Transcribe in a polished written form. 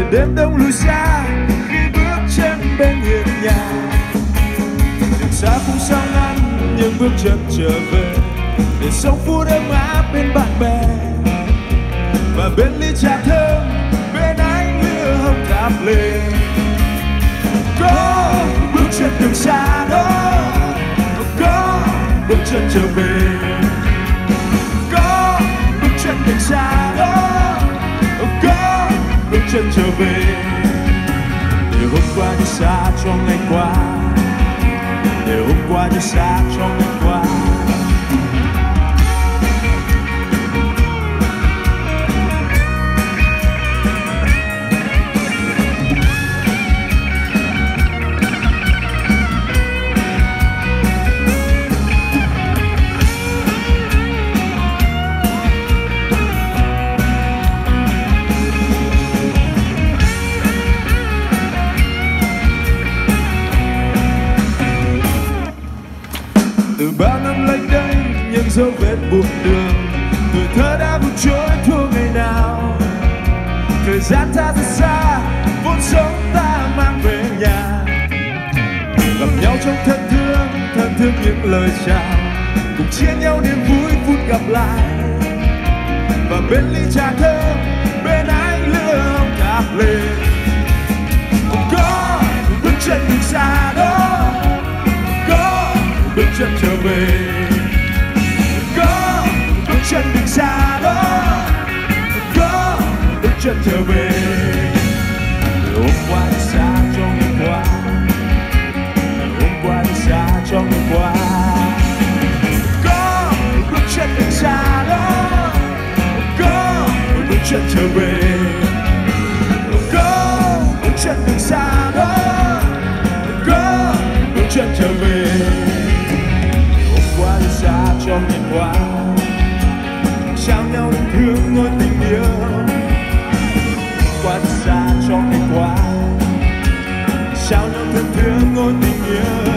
đêm đông lùi xa khi bước chân bên hiên nhà. Đường xa không sao ngăn nhưng bước chân trở về để sống phút ấm áp bên bạn bè. Và bên ly trà thơm bên ánh lửa hồng thắp lên. Có bước chân đường xa đó, có bước chân trở về. Có bước chân đường xa đó, có bước chân trở về. Để hôm qua như xa trong ngày qua, để hôm qua như xa trong ngày qua. Từ bao năm lênh đênh những dấu vết buồn đường, tuổi thơ đã buông trôi thua ngày nào. Thời gian ta rất xa, vốn sống ta mang về nhà. Gặp nhau trong thân thương những lời chào, cùng chia nhau niềm vui phút gặp lại. Và bên ly trà thơm, bên ánh lửa hồng thắp lên. Có bước chân đường xa đó, có bước chân trở về. Có bước chân đường xa đó, có bước chân trở về. Hôm qua đi xa trong ngày qua, hôm qua đi xa trong ngày qua. Có bước chân đường xa đó, có bước chân trở về. Có bước chân đường xa đó, có bước chân trở về. Qua đi xa trong ngày qua, trao nhau tình thương ngôi tình yêu. Qua đi xa trong ngày qua, trao nhau tình thương ngôi tình yêu.